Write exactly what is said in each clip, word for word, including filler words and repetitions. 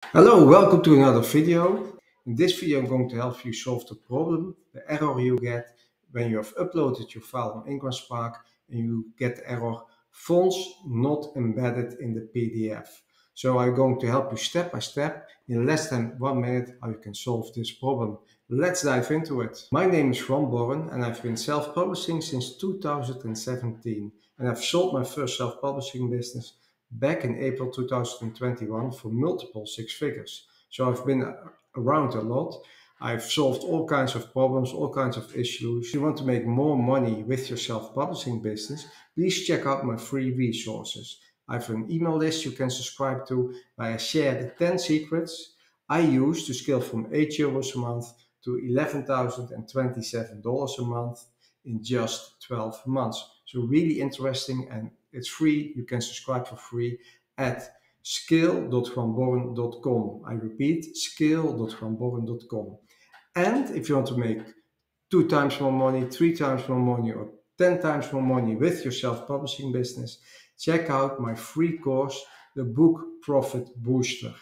Hello, welcome to another video. In this video I'm going to help you solve the problem, the error you get when you have uploaded your file on IngramSpark and you get the error fonts not embedded in the P D F. So I'm going to help you step by step in less than one minute how you can solve this problem. Let's dive into it. My name is Juan and I've been self-publishing since two thousand seventeen, and I've sold my first self-publishing business back in April two thousand twenty-one for multiple six figures. So I've been around a lot. I've solved all kinds of problems, all kinds of issues. If you want to make more money with your self-publishing business, please check out my free resources. I have an email list you can subscribe to where I share the ten secrets I use to scale from eight euros a month to eleven thousand twenty-seven dollars a month in just twelve months. So really interesting, and it's free. You can subscribe for free at scale dot juan dot com. I repeat, scale dot juan dot com. And if you want to make two times more money, three times more money, or ten times more money with your self-publishing business, check out my free course, the Book Profit Booster.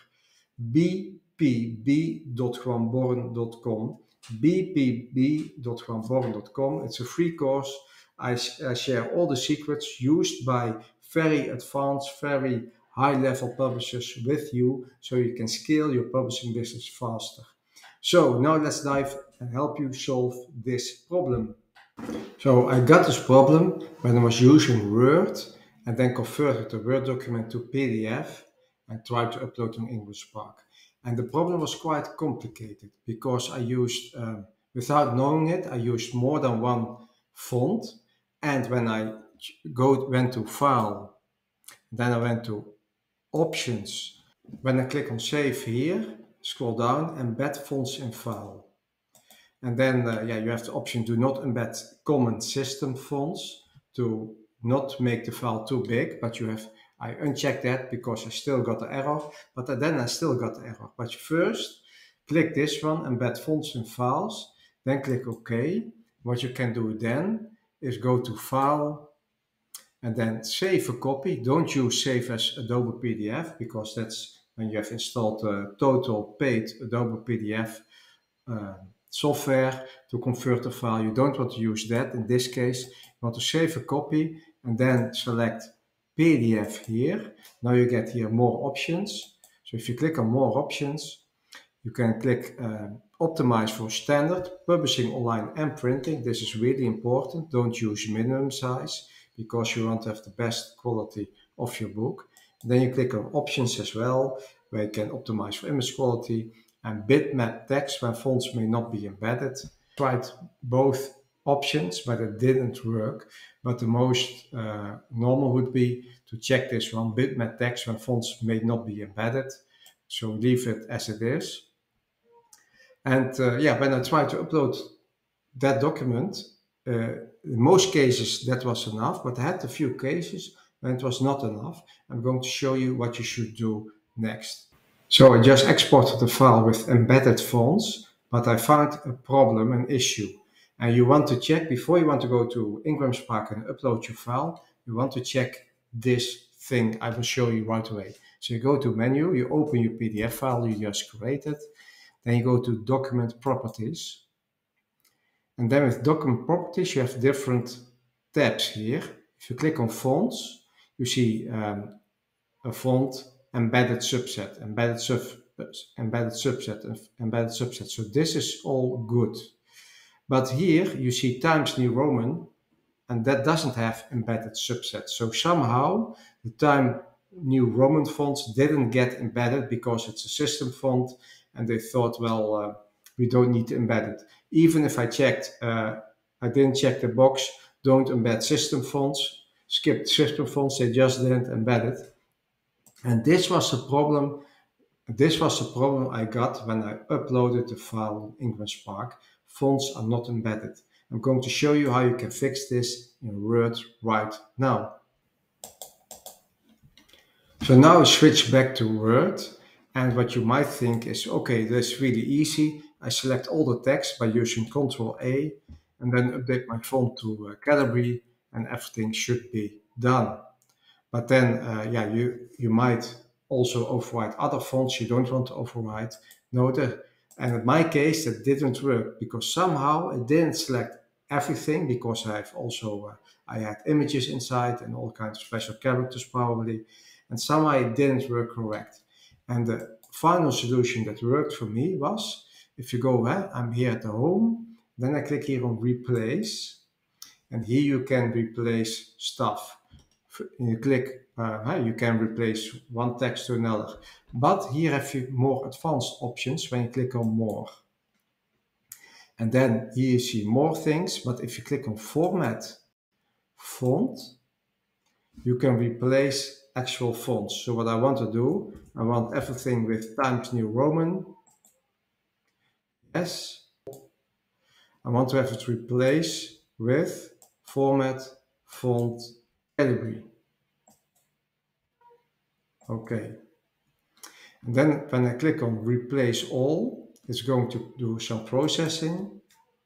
b p b dot juan dot com. b p b dot juan dot com. It's a free course. I, I share all the secrets used by very advanced, very high-level publishers with you so you can scale your publishing business faster. So now let's dive and help you solve this problem. So I got this problem when I was using Word and then converted the Word document to P D F and tried to upload on IngramSpark. And the problem was quite complicated because I used, um, without knowing it, I used more than one font. And when I go went to File, then I went to Options. When I click on Save here, scroll down, Embed Fonts in File. And then uh, yeah, you have the option Do Not Embed Common System Fonts to not make the file too big, but you have, I unchecked that because I still got the error, but then I still got the error. But first, click this one, Embed Fonts in Files, then click OK. What you can do then is go to File, and then save a copy. Don't use Save as Adobe P D F because that's when you have installed a total paid Adobe P D F uh, software to convert the file. You don't want to use that in this case. You want to save a copy and then select P D F here. Now you get here more options. So if you click on more options, you can click uh, optimize for standard, publishing online and printing. This is really important. Don't use minimum size because you want to have the best quality of your book. And then you click on options as well, where you can optimize for image quality and bitmap text when fonts may not be embedded. Tried both options, but it didn't work. But the most uh, normal would be to check this one, bitmap text when fonts may not be embedded. So leave it as it is. And uh, yeah, when I tried to upload that document, uh, in most cases that was enough, but I had a few cases when it was not enough. I'm going to show you what you should do next. So I just exported the file with embedded fonts, but I found a problem, an issue. And you want to check, before you want to go to IngramSpark and upload your file, you want to check this thing I will show you right away. So you go to menu, you open your P D F file you just created, then you go to Document Properties. And then with Document Properties, you have different tabs here. If you click on Fonts, you see um, a font, embedded subset, embedded sub, embedded subset, embedded subset. So this is all good. But here you see Times New Roman, and that doesn't have embedded subset. So somehow the Times New Roman fonts didn't get embedded because it's a system font, and they thought, well, uh, we don't need to embed it. Even if I checked, uh, I didn't check the box, don't embed system fonts, skipped system fonts, they just didn't embed it. And this was a problem, this was a problem I got when I uploaded the file in IngramSpark. Fonts are not embedded. I'm going to show you how you can fix this in Word right now. So now I switch back to Word, and what you might think is, okay, that's really easy. I select all the text by using control A and then update my font to uh, category, and everything should be done. But then, uh, yeah, you, you might also override other fonts you don't want to override. Note, and in my case that didn't work because somehow it didn't select everything, because I've also uh, I had images inside and all kinds of special characters probably, and somehow it didn't work correct. And the final solution that worked for me was, if you go, eh, I'm here at the home, then I click here on replace, and here you can replace stuff. You click, uh, you can replace one text to another, but here have you more advanced options when you click on more. And then here you see more things, but if you click on format font, you can replace actual fonts. So what I want to do, I want everything with Times New Roman. Yes. I want to have it replaced with format font Calibri. Okay. And then when I click on replace all, it's going to do some processing.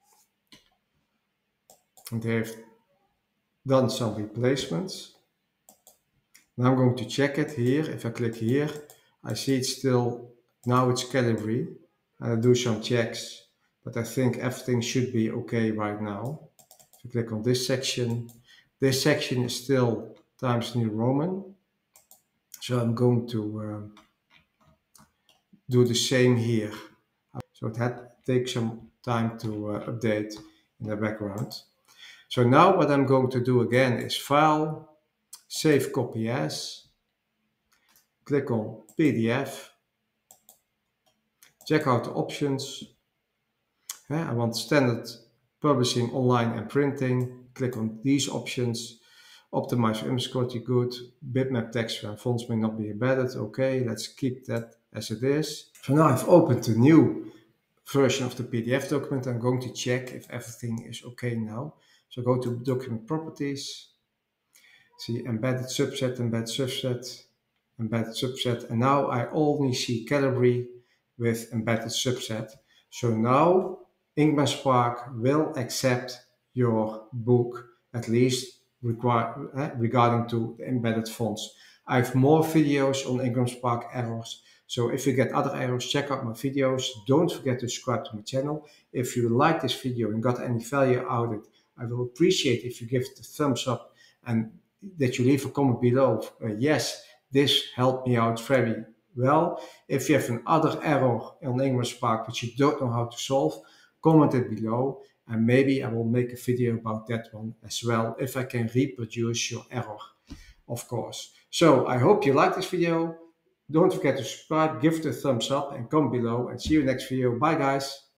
And they have done some replacements. Now I'm going to check it here. If I click here, I see it's still, now it's Calibri. And I do some checks, but I think everything should be okay right now. If you click on this section, this section is still Times New Roman. So I'm going to um, do the same here. So it had to take some time to uh, update in the background. So now what I'm going to do again is File, Save Copy As, click on P D F, check out the options. Yeah, I want standard publishing, online and printing. Click on these options. Optimize for image quality, good. Bitmap text and fonts may not be embedded. Okay, let's keep that as it is. So now I've opened the new version of the P D F document. I'm going to check if everything is okay now. So go to document properties, see embedded subset, embedded subset, embedded subset, and now I only see Calibri with embedded subset. So now IngramSpark will accept your book, at least require, eh, regarding to the embedded fonts. I have more videos on IngramSpark errors. So if you get other errors, check out my videos. Don't forget to subscribe to my channel. If you like this video and got any value out of it, I will appreciate if you give it a thumbs up and that you leave a comment below. Uh, yes, this helped me out very well. If you have another error on IngramSpark which you don't know how to solve, comment it below and maybe I will make a video about that one as well, if I can reproduce your error, of course. So I hope you like this video. Don't forget to subscribe, give it a thumbs up and comment below, and see you next video. Bye guys.